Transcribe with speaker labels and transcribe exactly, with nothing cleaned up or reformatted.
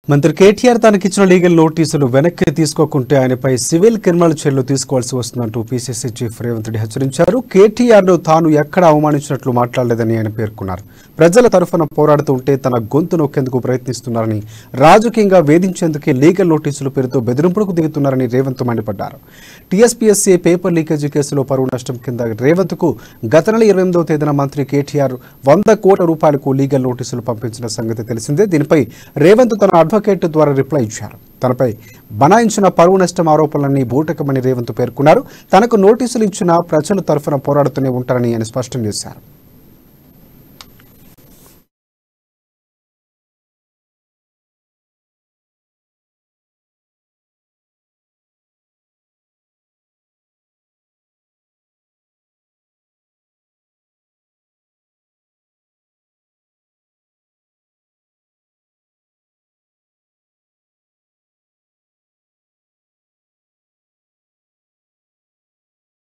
Speaker 1: మంత్రి కేటీఆర్ తనకిచ్చిన లీగల్ నోటీసులు వెనక్కి తీసుకోకుంటే ఆయనపై సివిల్ క్రిమినల్ చర్యలు తీసుకోవాల్సి వస్తుందంటూ పీసీసీ చీఫ్ రేవంత్ రెడ్డి హెచ్చరించారు. కేటీఆర్ను తాను ఎక్కడ అవమానించినట్లు మాట్లాడలేదని ఆయన పేర్కొన్నారు. ప్రజల తరఫున పోరాడుతుంటే తన గొంతు నొక్కేందుకు ప్రయత్నిస్తున్నారని, రాజకీయంగా వేధించేందుకే లీగల్ నోటీసుల పేరుతో బెదిరింపులకు దిగుతున్నారని రేవంత్ మండిపడ్డారు. టీఎస్పీఎస్సీ పేపర్ లీకేజీ కేసులో పరువు నష్టం కింద రేవంత్కు గత నెల ఇరవై ఎనిమిదవ తేదీన మంత్రి కేటీఆర్ వంద కోట్ల రూపాయలకు లీగల్ నోటీసులు పంపించిన సంగతి తెలిసిందే. దీనిపై రేవంత్ తన అడ్వకేట్ ద్వారా రిప్లై ఇచ్చారు. తనపై బనాయించిన పరువు నష్టం ఆరోపణలన్నీ బూటకమని రేవంత్ పేర్కొన్నారు. తనకు నోటీసులు ఇచ్చిన ప్రజల తరఫున పోరాడుతూనే ఉంటారని ఆయన స్పష్టం చేశారు.